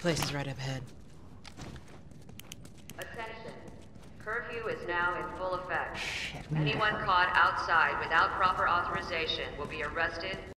place is right up ahead. Attention. Curfew is now in full effect. Shit, we need to Anyone hurry. caught outside without proper authorization will be arrested